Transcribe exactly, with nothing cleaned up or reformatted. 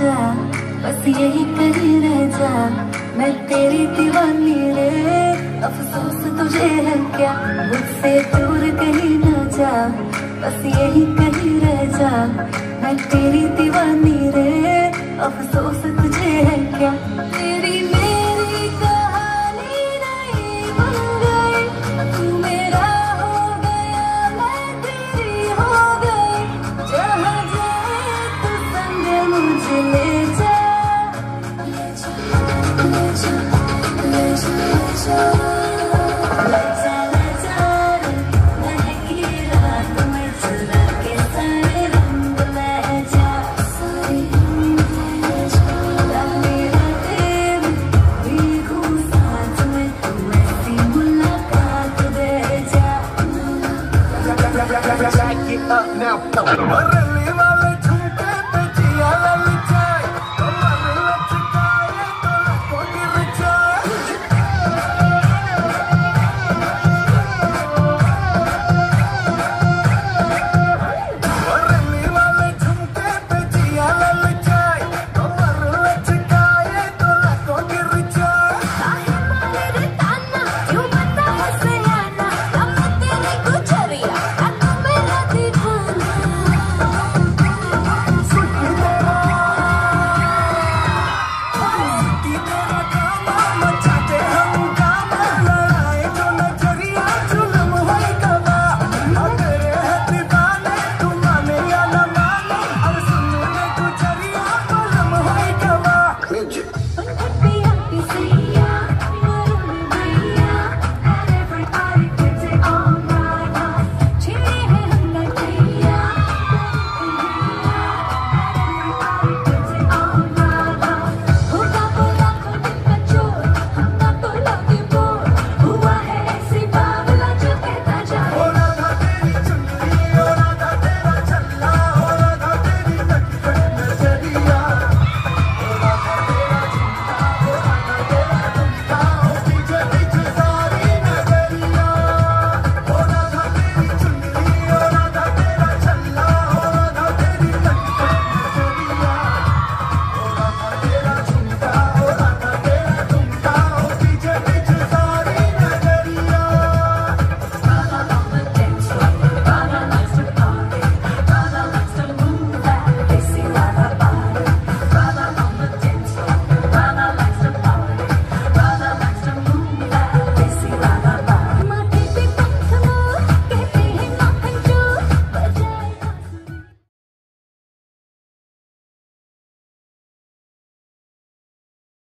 जा, बस यही कहीं रह जा, मैं तेरी दीवानी रे। अफसोस तुझे है क्या, मुझसे दूर कहीं ना जा, बस यही कहीं रह जा, मैं तेरी दीवानी रे। अफसोस तुझे है क्या, तेरी मेरी कहानी नहीं बन गई, तू मेरा हो गया मैं तेरी हो गई, जहाँ जाए तू संग मुझे ले